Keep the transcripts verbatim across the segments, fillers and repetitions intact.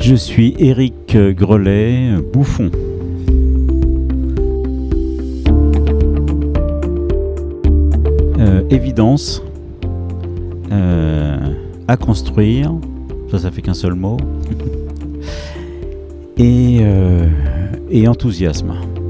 Je suis Éric Grelet, Bouffon. Euh, évidence euh, à construire, ça ça fait qu'un seul mot, et, euh, et enthousiasme.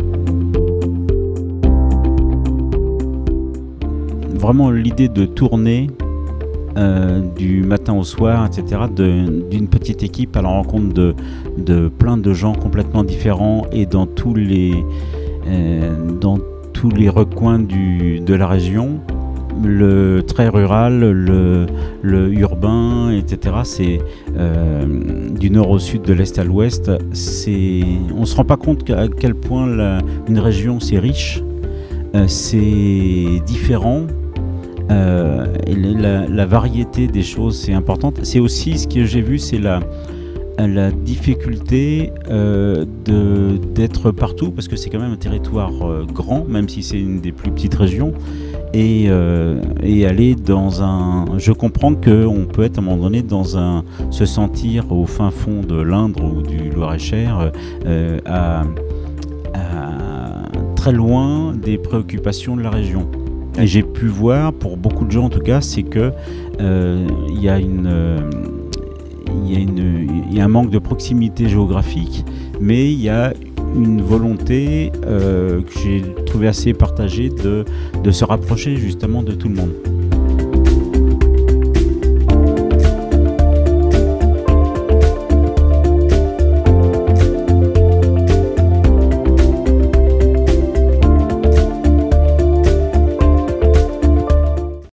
Vraiment l'idée de tourner euh, du matin au soir, et cetera, d'une petite équipe à la rencontre de, de plein de gens complètement différents et dans tous les, euh, dans tous les recoins du, de la région. Le très rural, le, le urbain, et cetera. C'est euh, du nord au sud, de l'est à l'ouest. On ne se rend pas compte à quel point la, une région c'est riche, euh, c'est différent. Euh, et la, la variété des choses c'est importante. C'est aussi ce que j'ai vu, c'est la, la difficulté euh, d'être partout, parce que c'est quand même un territoire euh, grand, même si c'est une des plus petites régions. Et, euh, et aller dans un... Je comprends qu'on peut être à un moment donné dans un... se sentir au fin fond de l'Indre ou du Loir-et-Cher, euh, à, à très loin des préoccupations de la région. Et j'ai pu voir, pour beaucoup de gens en tout cas, c'est que euh, il y a une... Euh, il y a une, il y a un manque de proximité géographique, mais il y a une volonté euh, que j'ai trouvé assez partagée de, de se rapprocher justement de tout le monde.